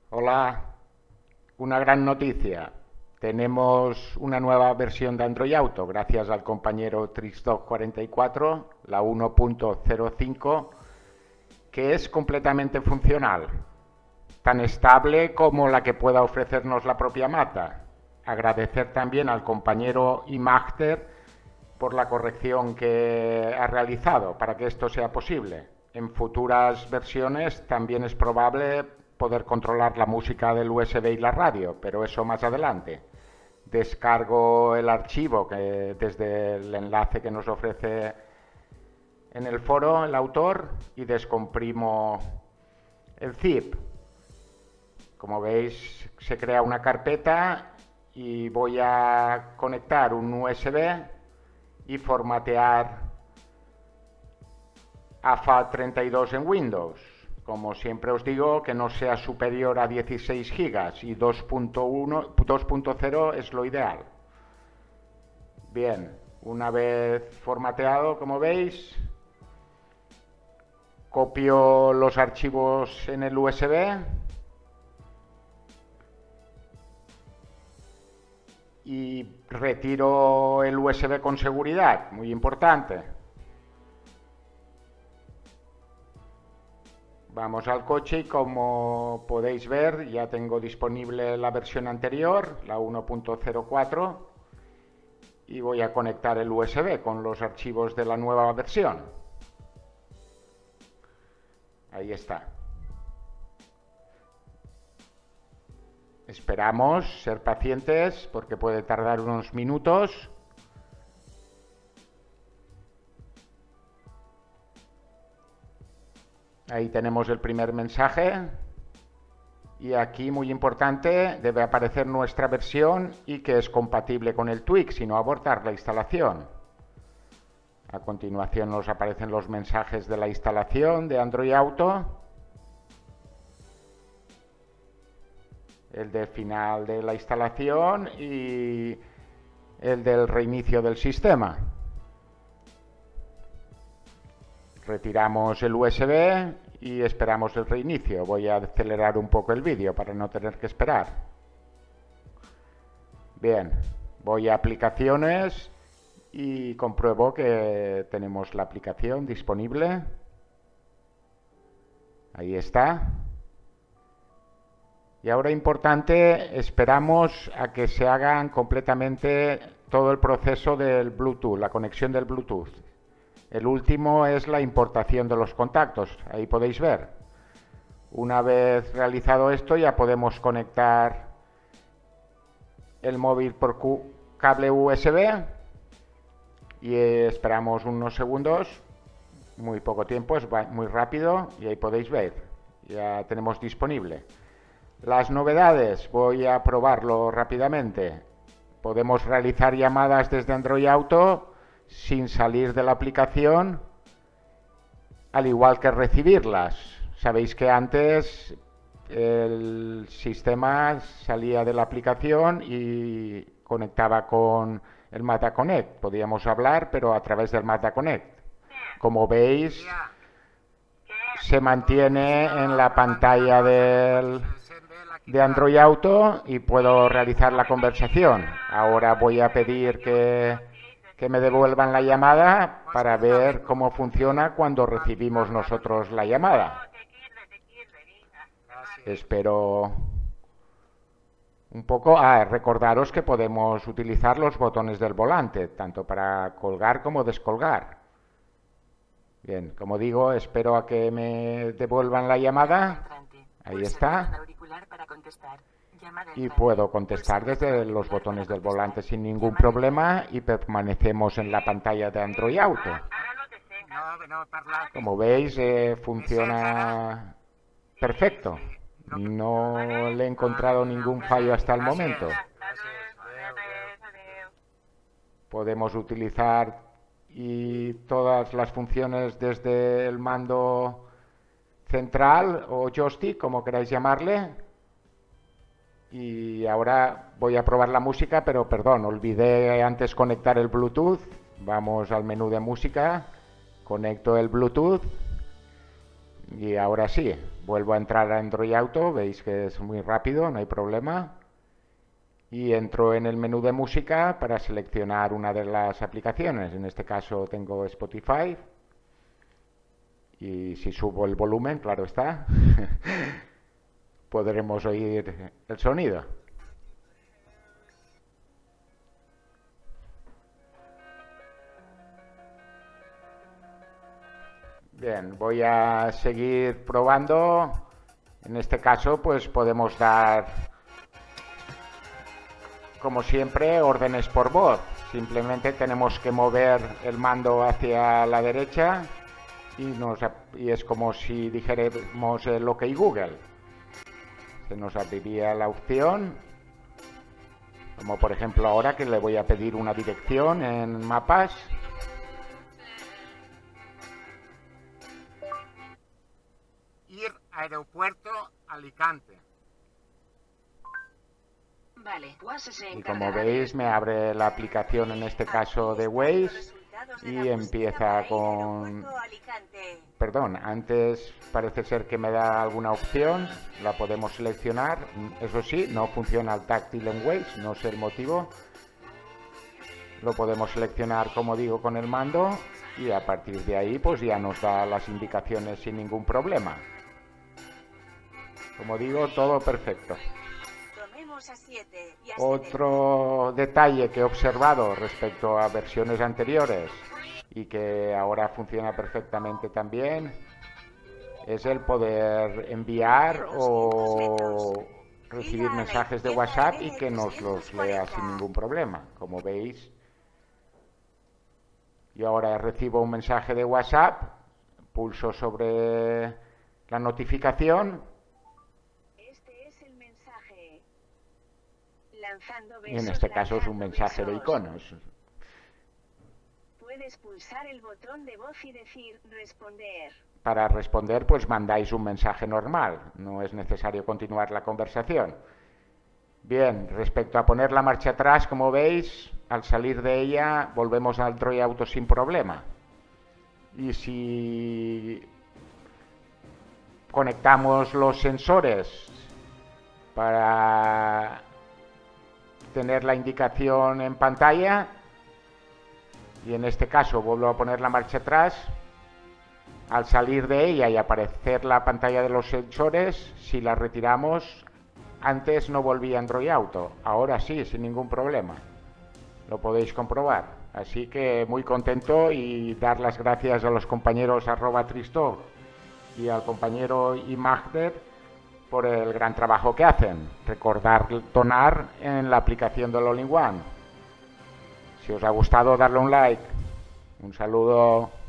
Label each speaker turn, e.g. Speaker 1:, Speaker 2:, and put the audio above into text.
Speaker 1: Hola, una gran noticia. Tenemos una nueva versión de Android Auto gracias al compañero Tristock44, la 1.05, que es completamente funcional, tan estable como la que pueda ofrecernos la propia Mata. Agradecer también al compañero iMaster por la corrección que ha realizado para que esto sea posible. En futuras versiones también es probable poder controlar la música del USB y la radio, pero eso más adelante. Descargo el archivo desde el enlace que nos ofrece en el foro el autor y descomprimo el zip. Como veis, se crea una carpeta y voy a conectar un USB y formatear a FAT32 en Windows. Como siempre os digo, que no sea superior a 16 GB y 2.0 es lo ideal. Bien, una vez formateado, como veis, copio los archivos en el USB y retiro el USB con seguridad, muy importante. Vamos al coche y como podéis ver ya tengo disponible la versión anterior, la 1.04, y voy a conectar el USB con los archivos de la nueva versión. Ahí está. Esperamos ser pacientes porque puede tardar unos minutos. Ahí tenemos el primer mensaje. Y aquí, muy importante, debe aparecer nuestra versión y que es compatible con el Twig, si no abortar la instalación. A continuación nos aparecen los mensajes de la instalación de Android Auto. El de final de la instalación y el del reinicio del sistema. Retiramos el USB y esperamos el reinicio. Voy a acelerar un poco el vídeo para no tener que esperar. Bien, voy a aplicaciones y compruebo que tenemos la aplicación disponible. Ahí está. Y ahora importante, esperamos a que se hagan completamente todo el proceso del Bluetooth, la conexión del Bluetooth. El último es la importación de los contactos, ahí podéis ver. Una vez realizado esto ya podemos conectar el móvil por cable USB y esperamos unos segundos, muy poco tiempo, es muy rápido y ahí podéis ver, ya tenemos disponible. Las novedades, voy a probarlo rápidamente. Podemos realizar llamadas desde Android Auto sin salir de la aplicación, al igual que recibirlas. Sabéis que antes el sistema salía de la aplicación y conectaba con el Mata Connect. Podíamos hablar, pero a través del Mata Connect. Como veis, se mantiene en la pantalla de Android Auto y puedo realizar la conversación. Ahora voy a pedir que me devuelvan la llamada para ver cómo funciona cuando recibimos nosotros la llamada. Espero un poco. Recordaros que podemos utilizar los botones del volante, tanto para colgar como descolgar. Bien, como digo, espero a que me devuelvan la llamada. Ahí está. Y puedo contestar desde los botones del volante sin ningún problema y permanecemos en la pantalla de Android Auto. Como veis, funciona perfecto. No le he encontrado ningún fallo hasta el momento. Podemos utilizar todas las funciones desde el mando central o joystick, como queráis llamarle. Y ahora voy a probar la música, pero perdón, olvidé antes conectar el Bluetooth. Vamos al menú de música, conecto el Bluetooth Y ahora sí, vuelvo a entrar a Android Auto, veis que es muy rápido, no hay problema. Y entro en el menú de música para seleccionar una de las aplicaciones. En este caso tengo Spotify. Y si subo el volumen, claro está, podremos oír el sonido. Bien, voy a seguir probando. En este caso, pues podemos dar, como siempre, órdenes por voz. Simplemente tenemos que mover el mando hacia la derecha y es como si dijéramos el OK Google. Se nos abriría la opción, como por ejemplo ahora que le voy a pedir una dirección en mapas. Ir aeropuerto Alicante.
Speaker 2: Vale, Waze se
Speaker 1: Y
Speaker 2: encargará
Speaker 1: como veis me abre la aplicación en este caso de Waze y empieza con... Perdón, antes parece ser que me da alguna opción, la podemos seleccionar. Eso sí, no funciona el táctil en Waze, no sé el motivo. Lo podemos seleccionar, como digo, con el mando y a partir de ahí pues ya nos da las indicaciones sin ningún problema. Como digo, todo perfecto. Otro detalle que he observado respecto a versiones anteriores y que ahora funciona perfectamente también es el poder enviar o recibir mensajes de WhatsApp y que nos los lea sin ningún problema. Como veis, yo ahora recibo un mensaje de WhatsApp, pulso sobre la notificación y en este caso es un mensaje de iconos.
Speaker 2: Puedes pulsar el botón de voz y decir responder.
Speaker 1: Para responder, pues mandáis un mensaje normal, no es necesario continuar la conversación. Bien, respecto a poner la marcha atrás, como veis, al salir de ella volvemos al Android Auto sin problema. Y si conectamos los sensores para tener la indicación en pantalla, y en este caso vuelvo a poner la marcha atrás, al salir de ella y aparecer la pantalla de los sensores, si la retiramos, antes no volvía Android Auto, ahora sí, sin ningún problema. Lo podéis comprobar. Así que muy contento y dar las gracias a los compañeros @Tristo y al compañero Imagder por el gran trabajo que hacen. Recordar donar en la aplicación del All-in-One. Si os ha gustado, darle un like. Un saludo.